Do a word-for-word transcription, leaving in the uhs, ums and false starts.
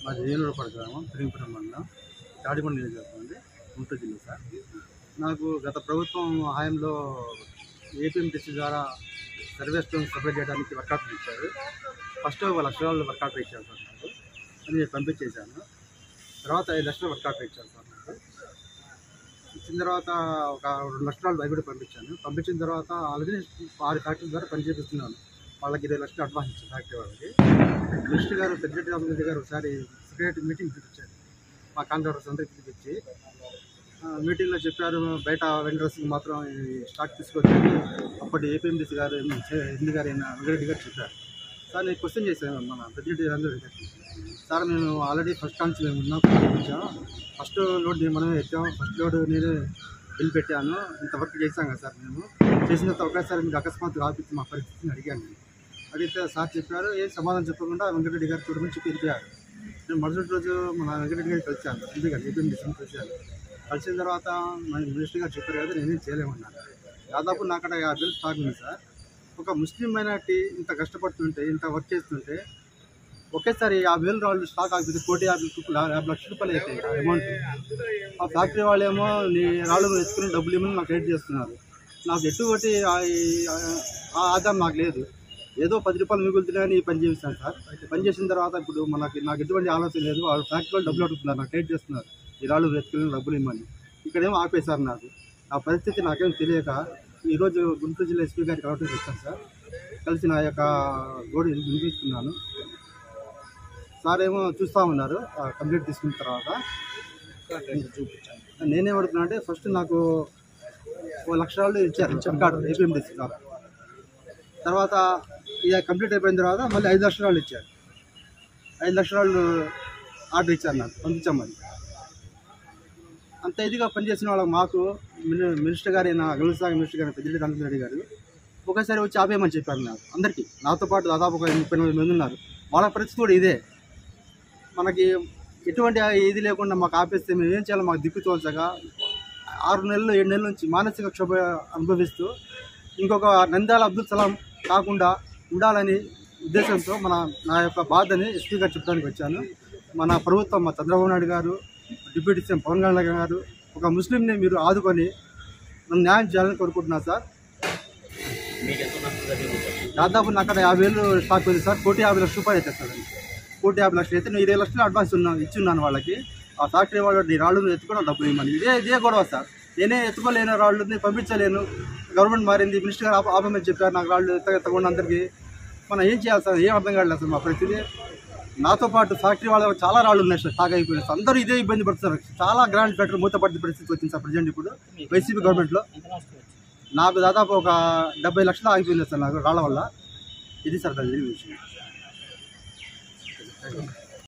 మాది వేలూరుపాడు గ్రామం, తిరుగుపురం మండలం, తాడికొండ నియోజకవర్గం అండి, గుంటూరు జిల్లా సార్. నాకు గత ప్రభుత్వం హయాంలో ఏపీఎంటీసీ ద్వారా సర్వే స్టోన్స్ సప్లై చేయడానికి వర్క్ ఆర్డర్ ఇచ్చారు. ఫస్ట్ ఒక లక్ష రూపాయలు వర్క్ ఆర్డర్ ఇచ్చారు సార్ నాకు, అది నేను పంపించేశాను. తర్వాత ఐదు లక్షలు వర్క్ ఆర్డర్ ఇచ్చారు సార్ నాకు. ఇచ్చిన తర్వాత ఒక రెండు లక్షల రూపాయలు బయట పంపించాను. పంపించిన తర్వాత ఆల్రెడీ ఆరు ఫ్యాక్టరీ ద్వారా పని చేపిస్తున్నాను. వాళ్ళకి ఇరవై లక్షలు అడ్వాన్స్ ఇచ్చారు ఫ్యాక్టరీ వాళ్ళకి. మినిస్టర్ గారు పెద్దిరెడ్డి రామరెడ్డి గారు ఒకసారి సెక్రటరీ మీటింగ్ పిలిపించారు, మా కాంట్రాక్టర్స్ అందరికీ పిలిపించి మీటింగ్లో చెప్పారు, బయట వెండర్స్కి మాత్రం స్టాక్ తీసుకొచ్చి అప్పటి ఏపీఎండీసీ గారు ఎండి గారు అయిన వెంకటరెడ్డి గారు చెప్పారు. సార్ నేను క్వశ్చన్ చేశాను మన పెద్దిరెడ్డి రామరెడ్డి గారికి, సార్ మేము ఆల్రెడీ ఫస్ట్ కాన్స్ మేము ఉన్నాం పంపించాం, ఫస్ట్ లోడ్ మనమే ఎత్తాం, ఫస్ట్ లోడ్ నేను బిల్ పెట్టాను, ఇంత వర్క్ చేశాం కదా సార్, మేము చేసిన తర్వాత ఒకేసారి మీకు అకస్మాత్తుగా ఆపిచ్చి మా పరిస్థితిని అడిగాను. అడిగితే సార్ చెప్పారు, ఏం సమాధానం చెప్పకుండా వెంకటరెడ్డి గారు చూడమని చెప్పి వెళ్ళిపోయారు. నేను మరుసటి రోజు మన వెంకటరెడ్డి గారికి కలిసాను, ఎంపీ గారు ఏపీఎండీసీని కలిసాను. కలిసిన తర్వాత మన మినిస్టర్ గారు చెప్పారు కదా, నేనేం చేయలేమన్నాను. దాదాపు నాకు అక్కడ యాభై వేలు స్టాక్ ఉంది సార్. ఒక ముస్లిం మైనార్టీ ఇంత కష్టపడుతుంటే, ఇంత వర్క్ చేస్తుంటే ఒకేసారి యాభై వేలు రాళ్ళు స్టాక్ ఆగిపోతే కోటి యాభై యాభై లక్షల రూపాయలు అవుతాయి అమౌంట్. ఆ ఫ్యాక్టరీ వాళ్ళేమో నీ రాళ్ళు వేసుకుని డబ్బులు ఇవ్వమని నాకు రేట్ చేస్తున్నారు. నాకు ఎటువంటి ఆదాయం నాకు లేదు, ఏదో పది రూపాయలు మిగులుతున్నాయని పని చేస్తాను సార్. పని చేసిన తర్వాత ఇప్పుడు మనకి నాకు ఎటువంటి ఆలోచన లేదు, వాళ్ళు ఫ్యాక్టరీలో డబ్బులు అడుగుతున్నారు, నాకు రేట్ చేస్తున్నారు, ఈ రాళ్ళు వెతుకుని డబ్బులు ఇవ్వమని. ఇక్కడేమో ఆపేశారు. నాకు ఆ పరిస్థితి నాకేం తెలియక ఈరోజు గుంటూరు జిల్లా ఎస్పీ గారికి కలెక్టర్ వచ్చాను సార్. కలిసి నా యొక్క గోడు వినిపిస్తున్నాను. సార్ ఏమో చూస్తూ ఉన్నారు, కంప్లీట్ తీసుకున్న తర్వాత నేనేమడుతున్నా అంటే ఫస్ట్ నాకు ఓ లక్ష రాళ్ళు ఇచ్చారు రికార్డు ఏపీఎండీసీ ద్వారా. తర్వాత ఇక కంప్లీట్ అయిపోయిన తర్వాత మళ్ళీ ఐదు లక్షల రాళ్ళు ఇచ్చారు. ఐదు లక్షల రాళ్ళు ఆర్డర్ ఇచ్చారు నాకు, పంపించామని. అంత ఇదిగా పనిచేసిన వాళ్ళకి మాకు మినిస్టర్ గారు అయిన గౌరవ మినిస్టర్ గారు పెద్దిరెడ్డి రామరెడ్డి గారు ఒకసారి వచ్చి ఆపేయమని చెప్పారు నాకు, అందరికీ. నాతో పాటు దాదాపు ఒక ముప్పై నలభై మంది ఉన్నారు. వాళ్ళ పరిస్థితి కూడా ఇదే. మనకి ఎటువంటి ఇది లేకుండా మాకు ఆపేస్తే మేము ఏం చేయాలో మాకు దిక్కు తోల్చగా ఆరు నెలలు ఏడు నెలల నుంచి మానసిక క్షోభ అనుభవిస్తూ ఇంకొక నంద్యాల అబ్దుల్ సలాం కాకుండా ఉండాలని ఉద్దేశంతో మన నా యొక్క బాధని ఎస్పీ గారు చెప్పడానికి వచ్చాను. మన ప్రభుత్వం, మా చంద్రబాబు నాయుడు గారు, డిప్యూటీ సీఎం పవన్ కళ్యాణ్ గారు ఒక ముస్లింని మీరు ఆదుకొని నన్ను న్యాయం చేయాలని కోరుకుంటున్నాను సార్. దాదాపు నాకు అక్కడ యాభై వేలు స్టాక్ ఉంది సార్. కోటి యాభై లక్షల రూపాయలు అయితే సార్, కోటి యాభై లక్షలు అయితే నేను ఇరవై లక్షలు అడ్వాన్స్ ఉన్నాను ఇచ్చున్నాను వాళ్ళకి. ఆ ఫ్యాక్టరీ వాళ్ళు నీ రాళ్ళు ఎత్తుకోవడం డబ్బులు ఇవ్వమని. ఇదే ఇదే గొడవ సార్. నేనే ఎత్తుకోలేను, రాళ్ళని పంపించలేను. గవర్నమెంట్ మారింది, మినిస్టర్ గారు ఆప ఆపమని చెప్పారు, నాకు రాళ్ళు ఎత్త ఎత్తకుండా అందరికీ. మనం ఏం చేయాలి సార్, ఏం అర్థం కావట్లేదు సార్ మా పరిస్థితి. నాతో పాటు ఫ్యాక్టరీ వాళ్ళ చాలా రాళ్ళు ఉన్నాయి సార్, స్టాక్ అయిపోయినాయి సార్. అందరూ ఇదే ఇబ్బంది పడుతున్నారు. చాలా గ్రాండ్ ఫ్యాక్టరీ మూతపడిన పరిస్థితి వచ్చింది సార్ ప్రజెంట్ ఇప్పుడు వైసీపీ గవర్నమెంట్లో. నాకు దాదాపు ఒక డెబ్బై లక్షలు ఆగిపోయింది సార్ నాకు రాళ్ళ వల్ల. ఇది సార్ దాని విషయం.